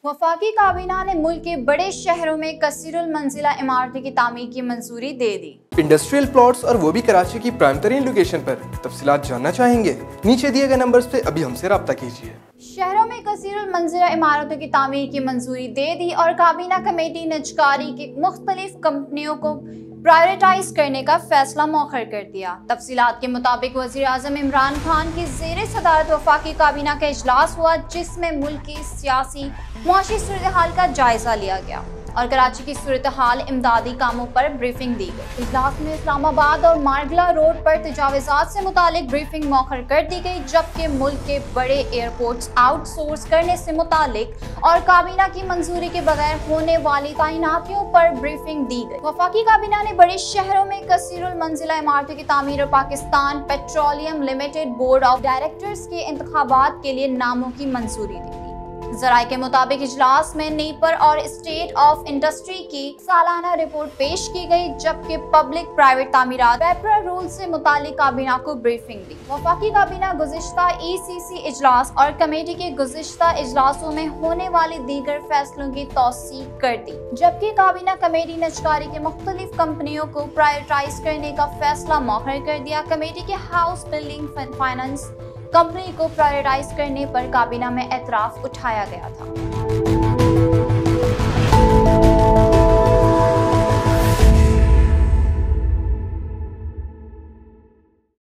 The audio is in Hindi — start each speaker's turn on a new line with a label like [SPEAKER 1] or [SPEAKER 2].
[SPEAKER 1] वफाकी काबीना ने मुल्क के बड़े शहरों में कसीरुल मंजिला इमारतें की तामीर की मंजूरी दे दी।
[SPEAKER 2] इंडस्ट्रियल प्लॉट्स और वो भी कराची की प्राइम तरीन लोकेशन पर। तफसीलात जानना चाहेंगे? नीचे दिए गए नंबर्स पे अभी हमसे रब्ता कीजिए।
[SPEAKER 1] शहरों में कसीरुल मंजिला इमारतों की तामीर की मंजूरी दे दी और काबीना कमेटी ने निजकारी की मुख्तलिफ कंपनियों को प्रायोरिटाइज करने का फैसला मौखर कर दिया। तफसीलात के मुताबिक वज़ीर आज़म इमरान खान की ज़ेर सदारत वफाकी काबीना का इजलास हुआ, जिसमें मुल्क की सियासी मुआशी सूरत हाल का जायजा लिया गया और कराची की सूरत हाल इमदादी कामों पर ब्रीफिंग दी गई। इजलास में इस्लामाबाद और मारगला रोड पर तजावीज़ात से मुतालिक ब्रीफिंग मौखर कर दी गई, जबकि मुल्क के बड़े एयरपोर्ट्स आउटसोर्स करने से मुतालिक और काबीना की मंजूरी के बगैर होने वाली तैनातियों पर ब्रीफिंग दी गई। वफाकी काबीना ने बड़े शहरों में कसीरुल मंजिला इमारतों की तामीर और Pakistan petroleum limited board of directors के इंतखाबात के लिए नामों की मंजूरी दी। जराये के मुताबिक इजलास में नीपर और स्टेट ऑफ इंडस्ट्री की सालाना रिपोर्ट पेश की गई, जबकि पब्लिक प्राइवेट तामीरात पेपरा रूल से मुतालिक काबीना को ब्रीफिंग दी। वफाकी काबीना गुज़िश्ता ECC इजलास और कमेटी के गुज़िश्ता इजलासों में होने वाले दीगर फैसलों की तौसीक कर दी, जबकि काबीना कमेटी ने निजकारी के मुख्तलिफ कंपनियों को प्रायोरिटाइज करने का फैसला मौखर कर दिया। कमेटी के हाउस बिल्डिंग फाइनेंस कंपनी को प्रायोरिटाइज करने पर काबीना में एतराफ़ उठाया गया था।